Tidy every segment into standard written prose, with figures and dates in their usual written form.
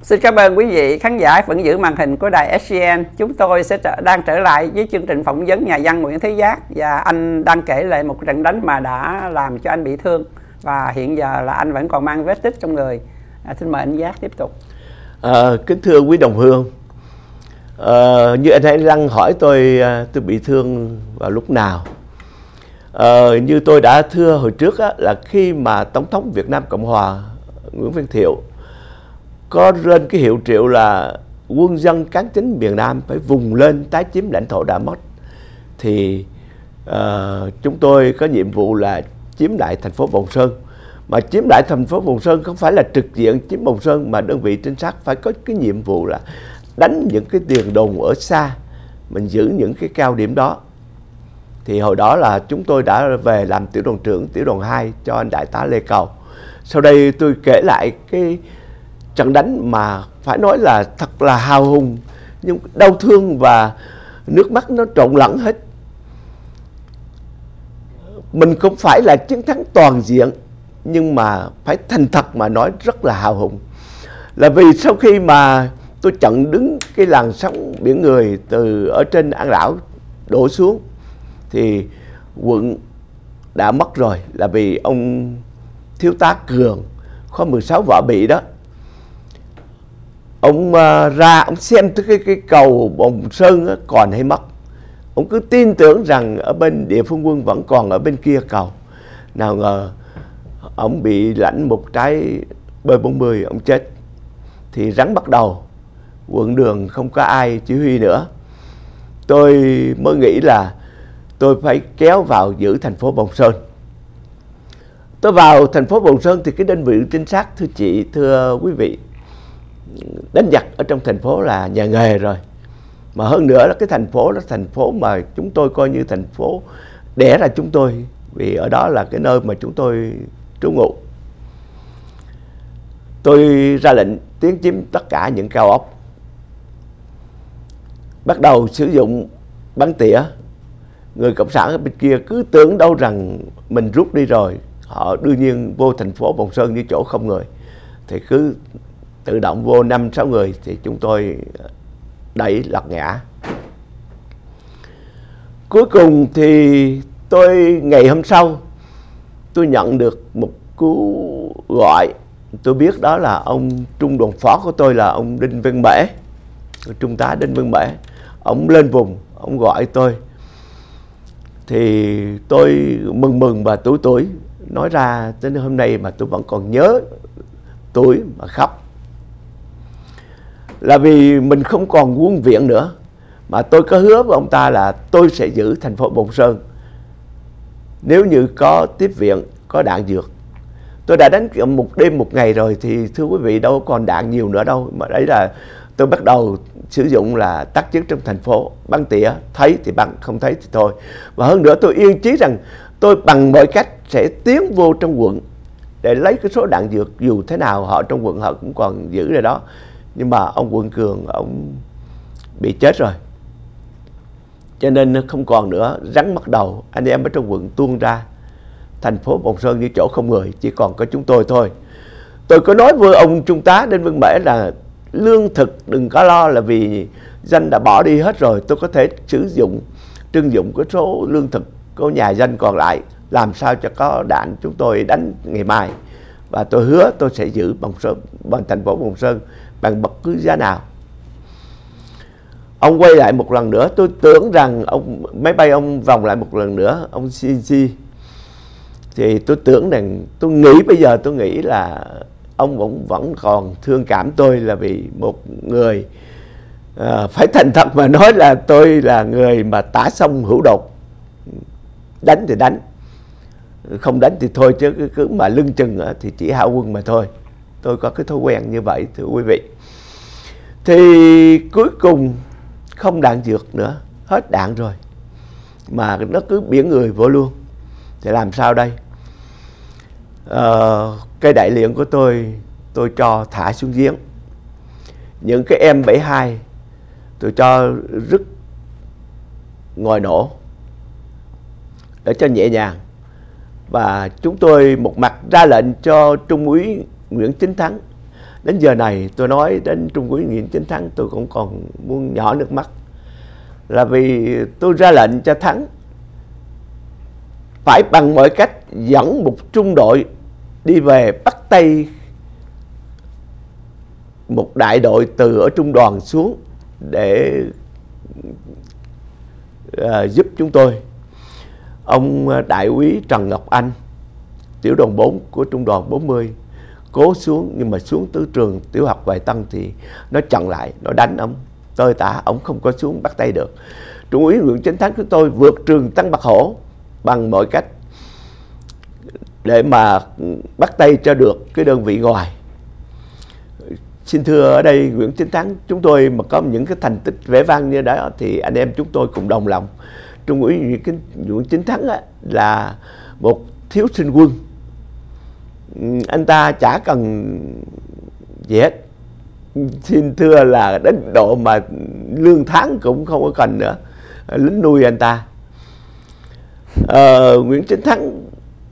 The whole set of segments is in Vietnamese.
Xin cảm ơn quý vị khán giả vẫn giữ màn hình của đài SCN. Chúng tôi sẽ đang trở lại với chương trình phỏng vấn nhà văn Nguyễn Thế Giác. Và anh đang kể lại một trận đánh mà đã làm cho anh bị thương. Và hiện giờ là anh vẫn còn mang vết tích trong người. Xin mời anh Giác tiếp tục. Kính thưa quý đồng hương, như anh Hải Lăng hỏi tôi bị thương vào lúc nào. Như tôi đã thưa hồi trước là khi mà Tổng thống Việt Nam Cộng Hòa Nguyễn Văn Thiệu có lên cái hiệu triệu là quân dân cán chính miền Nam phải vùng lên tái chiếm lãnh thổ đã mất, thì chúng tôi có nhiệm vụ là chiếm lại thành phố Bồng Sơn. Mà chiếm lại thành phố Bồng Sơn không phải là trực diện chiếm Bồng Sơn, mà đơn vị trinh sát phải có cái nhiệm vụ là đánh những cái tiền đồn ở xa, mình giữ những cái cao điểm đó. Thì hồi đó là chúng tôi đã về làm tiểu đoàn trưởng tiểu đoàn 2 cho anh đại tá Lê Cầu. Sau đây tôi kể lại cái trận đánh mà phải nói là thật là hào hùng, nhưng đau thương và nước mắt nó trộn lẫn hết. Mình không phải là chiến thắng toàn diện, nhưng mà phải thành thật mà nói rất là hào hùng. Là vì sau khi mà tôi chặn đứng cái làn sóng biển người từ ở trên An Lão đổ xuống, thì quận đã mất rồi. Là vì ông thiếu tá Cường khóa 16 võ bị đó, ông ra ông xem tới cái cầu Bồng Sơn còn hay mất. Ông cứ tin tưởng rằng ở bên địa phương quân vẫn còn ở bên kia cầu. Nào ngờ ông bị lãnh một trái B-40, ông chết. Thì rắn bắt đầu, quận đường không có ai chỉ huy nữa. Tôi mới nghĩ là tôi phải kéo vào giữ thành phố Bồng Sơn. Tôi vào thành phố Bồng Sơn thì cái đơn vị trinh sát, thưa chị, thưa quý vị, đánh giặc ở trong thành phố là nhà nghề rồi. Mà hơn nữa là cái thành phố đó, thành phố mà chúng tôi coi như thành phố đẻ ra chúng tôi, vì ở đó là cái nơi mà chúng tôi trú ngụ. Tôi ra lệnh tiến chiếm tất cả những cao ốc, bắt đầu sử dụng bắn tỉa. Người cộng sản ở bên kia cứ tưởng đâu rằng mình rút đi rồi, họ đương nhiên vô thành phố Bồng Sơn như chỗ không người, thì cứ tự động vô 5-6 người thì chúng tôi đẩy lật ngã. Cuối cùng thì tôi ngày hôm sau tôi nhận được một cú gọi. Tôi biết đó là ông trung đoàn phó của tôi là ông Đinh Văn Mễ, trung tá Đinh Văn Mễ. Ông lên vùng, ông gọi tôi. Thì tôi mừng và tủi, nói ra đến hôm nay mà tôi vẫn còn nhớ, tủi mà khóc. Là vì mình không còn quân viện nữa, mà tôi có hứa với ông ta là tôi sẽ giữ thành phố Bồng Sơn nếu như có tiếp viện, có đạn dược. Tôi đã đánh một đêm một ngày rồi thì thưa quý vị, đâu còn đạn nhiều nữa đâu. Mà đấy là tôi bắt đầu sử dụng là tác chiến trong thành phố, bắn tỉa, thấy thì bắn, không thấy thì thôi. Và hơn nữa tôi yên chí rằng tôi bằng mọi cách sẽ tiến vô trong quận để lấy cái số đạn dược, dù thế nào họ trong quận họ cũng còn giữ rồi đó. Nhưng mà ông Quận Cường, ông bị chết rồi, cho nên nó không còn nữa. Rắn bắt đầu, anh em ở trong quận tuôn ra thành phố Bồng Sơn như chỗ không người, chỉ còn có chúng tôi thôi. Tôi có nói với ông trung tá Đinh Văn Mễ là lương thực đừng có lo, là vì dân đã bỏ đi hết rồi. Tôi có thể sử dụng, trưng dụng cái số lương thực của nhà dân còn lại, làm sao cho có đạn chúng tôi đánh ngày mai. Và tôi hứa tôi sẽ giữ Bồng Sơn, bằng thành phố Bồng Sơn bằng bất cứ giá nào. Ông quay lại một lần nữa, tôi tưởng rằng máy bay ông vòng lại một lần nữa, ông CNC. Thì tôi tưởng rằng, tôi nghĩ bây giờ tôi nghĩ là ông vẫn còn thương cảm tôi, là vì một người phải thành thật mà nói là tôi là người mà tả sông hữu đột. Đánh thì đánh, không đánh thì thôi, chứ cứ mà lưng chừng thì chỉ hao quân mà thôi. Tôi có cái thói quen như vậy, thưa quý vị. Thì cuối cùng không đạn dược nữa, hết đạn rồi, mà nó cứ biển người vô luôn. Thì làm sao đây? Cái đại liên của tôi cho thả xuống giếng. Những cái M72 tôi cho rứt ngòi nổ để cho nhẹ nhàng. Và chúng tôi một mặt ra lệnh cho Trung úy Nguyễn Chính Thắng Đến giờ này tôi nói đến Trung úy Nguyễn Chánh Thắng tôi cũng còn muốn nhỏ nước mắt. Là vì tôi ra lệnh cho Thắng phải bằng mọi cách dẫn một trung đội đi về bắt tay một đại đội từ ở trung đoàn xuống để giúp chúng tôi. Ông đại úy Trần Ngọc Anh, tiểu đoàn 4 của trung đoàn 40 cố xuống, nhưng mà xuống từ trường tiểu học Hoài Tân thì nó chặn lại, nó đánh ông tơi tả, ông không có xuống bắt tay được. Trung úy Nguyễn Chánh Thắng của tôi vượt trường Tăng Bạc Hổ bằng mọi cách để mà bắt tay cho được cái đơn vị ngoài. Xin thưa ở đây Nguyễn Chánh Thắng, chúng tôi mà có những cái thành tích vẻ vang như đó thì anh em chúng tôi cùng đồng lòng. Trung úy Nguyễn Chánh Thắng là một thiếu sinh quân, anh ta chả cần gì hết. Xin thưa là đến độ mà lương tháng cũng không có cần nữa, lính nuôi anh ta. Nguyễn Chánh Thắng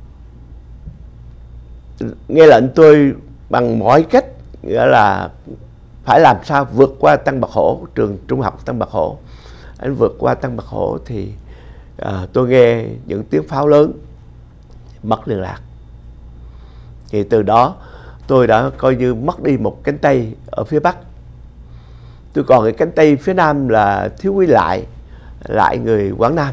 nghe lệnh tôi bằng mọi cách, nghĩa là phải làm sao vượt qua Tăng Bạc Hổ, trường trung học Tăng Bạc Hổ. Anh vượt qua Tăng Bạc Hổ thì tôi nghe những tiếng pháo lớn, mất liên lạc. Thì từ đó tôi đã coi như mất đi một cánh tay ở phía Bắc. Tôi còn cái cánh tay phía Nam là thiếu úy lại người Quảng Nam.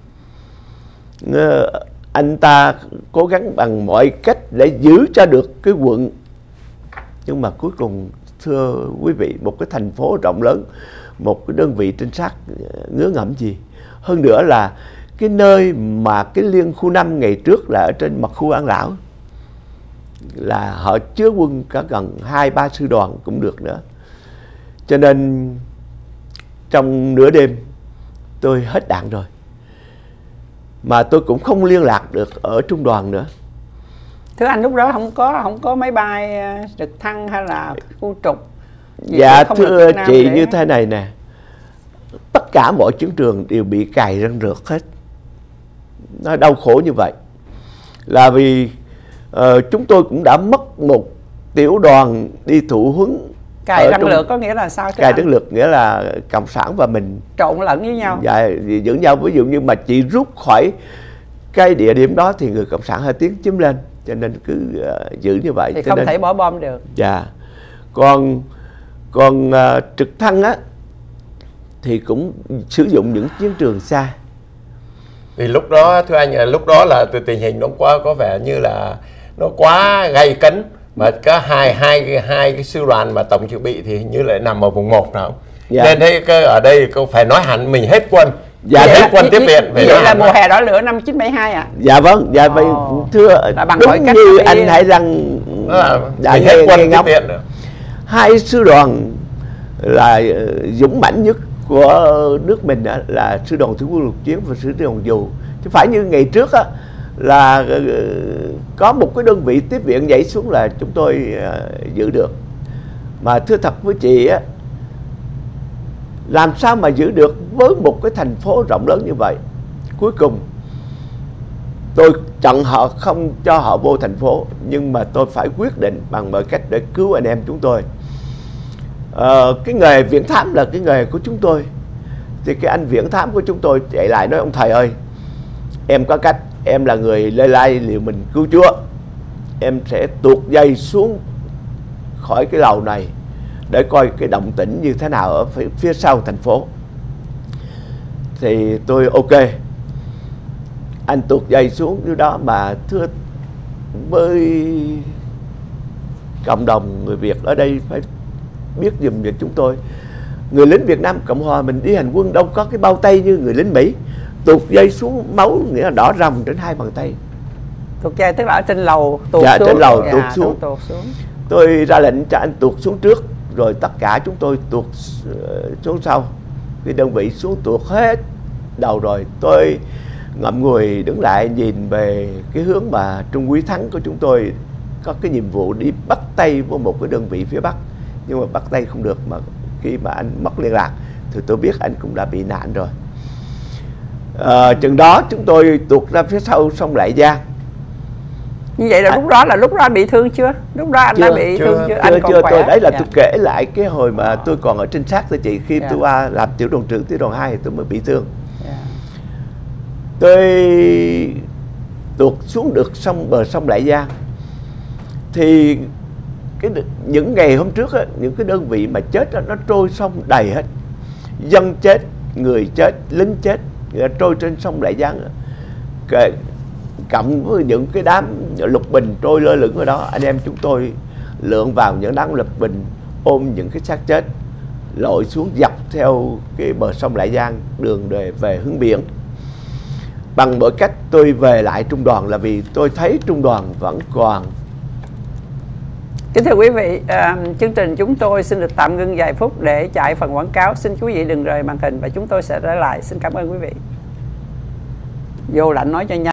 Anh ta cố gắng bằng mọi cách để giữ cho được cái quận. Nhưng mà cuối cùng thưa quý vị, một cái thành phố rộng lớn, một cái đơn vị trinh sát ngứa ngẩm gì. Hơn nữa là cái nơi mà cái liên khu 5 ngày trước là ở trên mặt khu An Lão, là họ chứa quân cả gần 2-3 sư đoàn cũng được nữa. Cho nên trong nửa đêm tôi hết đạn rồi, mà tôi cũng không liên lạc được ở trung đoàn nữa. Thưa anh, lúc đó không có máy bay trực thăng hay là khu trục gì? Dạ thưa chị, như thế này nè, tất cả mọi chiến trường đều bị cài răng rượt hết. Nó đau khổ như vậy là vì chúng tôi cũng đã mất một tiểu đoàn đi thụ huấn. Cài răng lược có nghĩa là sao? Cài răng lược nghĩa là cộng sản và mình trộn lẫn với nhau. Dạ, giữ nhau. Ví dụ như mà chị rút khỏi cái địa điểm đó thì người cộng sản hơi tiến chiếm lên, cho nên cứ giữ như vậy. Thì cho không nên, thể bỏ bom được. Dạ. Còn trực thăng á thì cũng sử dụng những chiến trường xa. Vì lúc đó thưa anh, lúc đó là tình hình nó có vẻ như là nó quá gay cấn, mà có hai cái sư đoàn mà tổng dự bị thì hình như lại nằm ở vùng 1 nào. Dạ. Nên thế ở đây câu phải nói hẳn mình hết quân. Dạ, hết quân tiếp viện. Vậy là mùa hè đỏ lửa năm 1972 à? Dạ vâng, dạ vậy thưa, đúng như anh Hải Đăng đã hết quân tiếp viện nữa. Hai sư đoàn là dũng mãnh nhất của nước mình là sư đoàn thủy quân lục chiến và sư đoàn dù. Chứ phải như ngày trước á, là có một cái đơn vị tiếp viện nhảy xuống là chúng tôi giữ được. Mà thưa thật với chị á, làm sao mà giữ được với một cái thành phố rộng lớn như vậy. Cuối cùng tôi chặn họ, không cho họ vô thành phố, nhưng mà tôi phải quyết định bằng mọi cách để cứu anh em chúng tôi. Cái nghề viễn thám là cái nghề của chúng tôi. Thì cái anh viễn thám của chúng tôi chạy lại nói: ông thầy ơi, em có cách, em là người lê lai liệu mình cứu Chúa, em sẽ tuột dây xuống khỏi cái lầu này để coi cái động tĩnh như thế nào ở phía sau thành phố. Thì tôi ok, anh tuột dây xuống dưới đó. Mà thưa với cộng đồng người Việt ở đây phải biết giùm về chúng tôi, người lính Việt Nam Cộng Hòa mình đi hành quân đâu có cái bao tay như người lính Mỹ. Tuột dây xuống máu nghĩa là đỏ ròng đến 2 bàn tay. Tuột dây tức là ở trên lầu tuột dạ, xuống. Trên lầu tuột xuống. Tôi ra lệnh cho anh tuột xuống trước, rồi tất cả chúng tôi tuột xuống sau. Cái đơn vị xuống tuột hết đầu rồi. Tôi ngậm ngùi đứng lại nhìn về cái hướng mà Trung úy Thắng của chúng tôi có cái nhiệm vụ đi bắt tay với một cái đơn vị phía Bắc. Nhưng mà bắt tay không được, mà khi mà anh mất liên lạc thì tôi biết anh cũng đã bị nạn rồi. Chừng đó chúng tôi tuột ra phía sau sông Lại Giang. Như vậy là lúc đó anh bị thương chưa? Lúc đó anh đã bị thương chưa? Anh còn chưa khỏe. tôi đấy là tôi kể lại cái hồi mà tôi còn ở trinh sát thôi chị. Khi tôi qua làm tiểu đoàn trưởng tiểu đoàn 2 thì tôi mới bị thương. Tôi tuột xuống được bờ sông Lại Giang thì những ngày hôm trước á, những cái đơn vị mà chết đó, nó trôi sông đầy hết, dân chết, người chết, lính chết, trôi trên sông Lại Giang, cộng với những cái đám lục bình trôi lơ lửng ở đó. Anh em chúng tôi lượn vào những đám lục bình, ôm những cái xác chết, lội xuống dọc theo cái bờ sông Lại Giang, đường về hướng biển. Bằng mọi cách tôi về lại trung đoàn là vì tôi thấy trung đoàn vẫn còn. Kính thưa quý vị, chương trình chúng tôi xin được tạm ngưng vài phút để chạy phần quảng cáo. Xin quý vị đừng rời màn hình và chúng tôi sẽ trở lại. Xin cảm ơn quý vị. Vô lạnh nói cho nhanh.